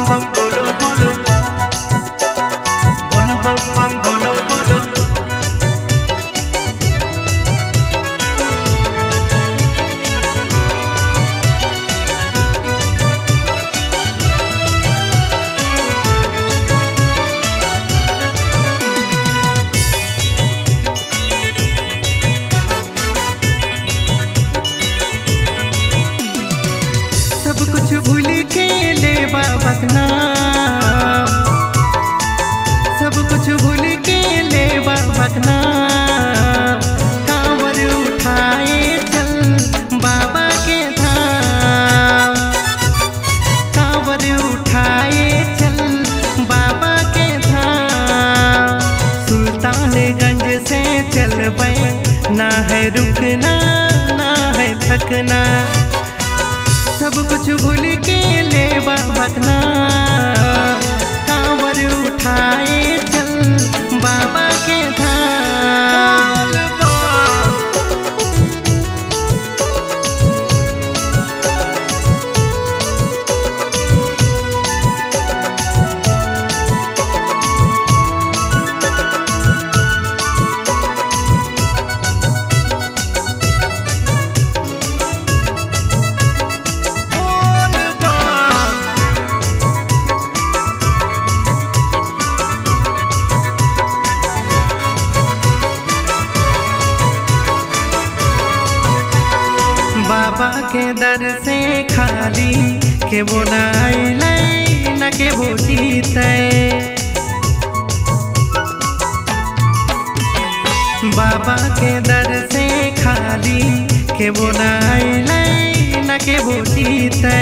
बम बोलो बोलो, बोलो बम बम बोलो बोलो। सब कुछ भूल के ले बाबा का नाम, सब कुछ भूल के ले बाबा का नाम। कांवर उठाए चल बाबा के धाम, कांवर उठाए चल बाबा के धाम। सुल्तानगंज से चलबे ना है रुकना ना है थकना, सब कुछ भूल के ले बाबा का नाम। कांवर उठाए चल बाबा के धाम। बाबा के दर से खाली के बोलाई न के वो जीते। बाबा के दर से खाली के बोलाई न के वो जीते।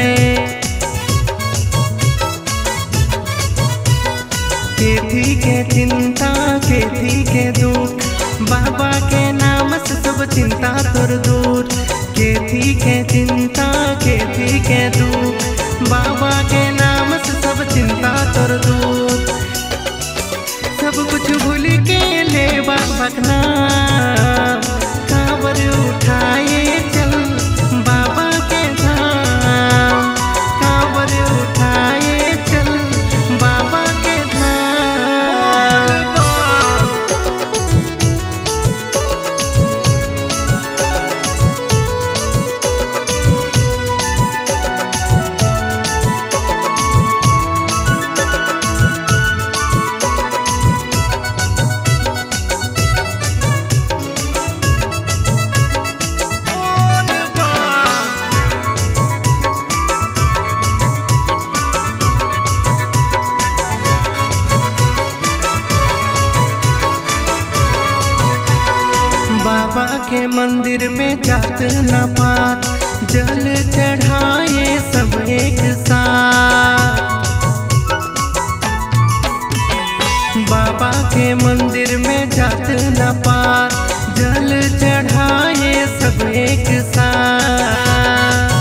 केथी के चिंता केथी के दुख, बाबा के नाम से सब चिंता तोर दूर। केथी के चिंता केथी के दुख, बाबा के नाम से सब चिंता तोर दूर। सब कुछ भूल के ले बाबा का नाम। कांवर उठाए चल बाबा के धाम, कांवर उठाए चल बाबा के धाम। बाबा के मंदिर में जात न पात, जल चढ़ाए सब एक साथ। बाबा के मंदिर में जात न पात, जल चढ़ाए सब एक साथ।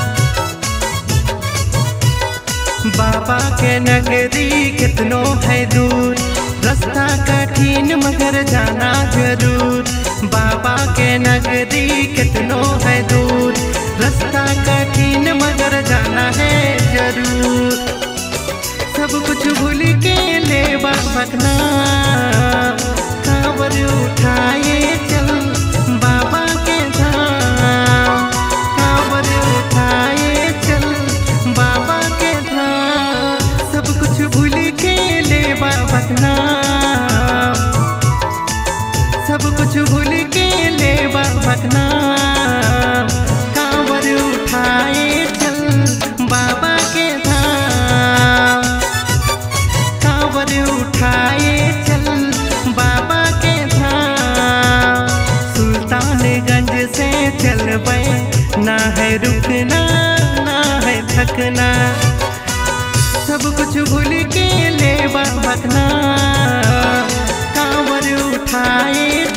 बाबा के नगरी कितनो है दूर, रास्ता कठिन मगर जाना जरूर। बाबा के नगरी कितनो है दूर, रास्ता कठिन मगर जाना है जरूर। सब कुछ भूल के ले बाबा का नाम। कांवर उठाए चल बाबा के धाम, कांवर उठाए चल बाबा के धाम। सब कुछ भूल के ले बाबा का नाम, सब कुछ भूल के ले बाबा का नाम। कांवर उठाए चल बाबा के धाम, कांवर उठाए चल बाबा के धाम। सुल्तानगंज से चलबे ना है रुकना ना है थकना, सब कुछ भूल के ले बाबा का नाम। कांवर उठाए